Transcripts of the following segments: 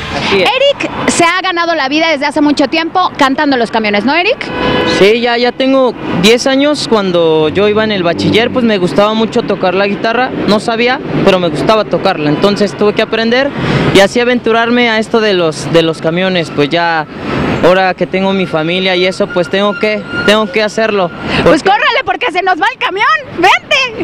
Así es. Eric se ha ganado la vida desde hace mucho tiempo cantando en los camiones, ¿no, Eric? Sí, ya tengo 10 años. Cuando yo iba en el bachiller, pues me gustaba mucho tocar la guitarra. No sabía, pero me gustaba tocarla. Entonces tuve que aprender y así aventurarme a esto de los camiones. Pues ya, ahora que tengo mi familia y eso, pues tengo que hacerlo. Pues córrele porque se nos va el camión. ¡Vente!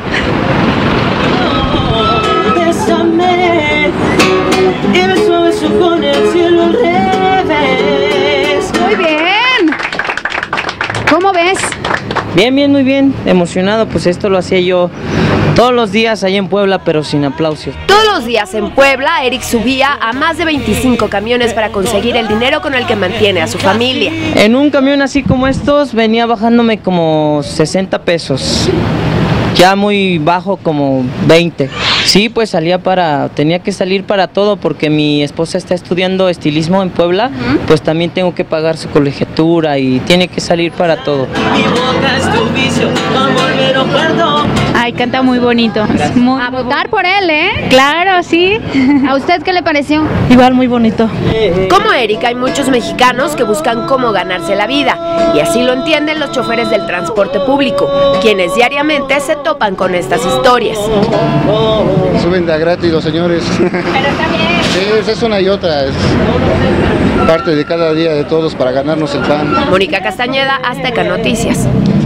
Bésame y beso a beso con el cielo al revés. Muy bien. ¿Cómo ves? Bien, muy bien, emocionado. Pues esto lo hacía yo todos los días ahí en Puebla, pero sin aplausos. Todos los días en Puebla, Eric subía a más de 25 camiones para conseguir el dinero con el que mantiene a su familia. En un camión así como estos venía bajándome como 60 pesos. Ya muy bajo, como 20. Sí, pues tenía que salir para todo porque mi esposa está estudiando estilismo en Puebla, pues también tengo que pagar su colegiatura y tiene que salir para todo. Mi boca es tu vicio, tu amor me lo perdón. Ay, canta muy bonito. A votar por él, ¿eh? Claro, sí. ¿A usted qué le pareció? Igual muy bonito. Como Eric, hay muchos mexicanos que buscan cómo ganarse la vida, y así lo entienden los choferes del transporte público, quienes diariamente se topan con estas historias. Suben de a gratis los señores. Pero está bien. Sí, es una y otra, es parte de cada día de todos para ganarnos el pan. Mónica Castañeda, Azteca Noticias.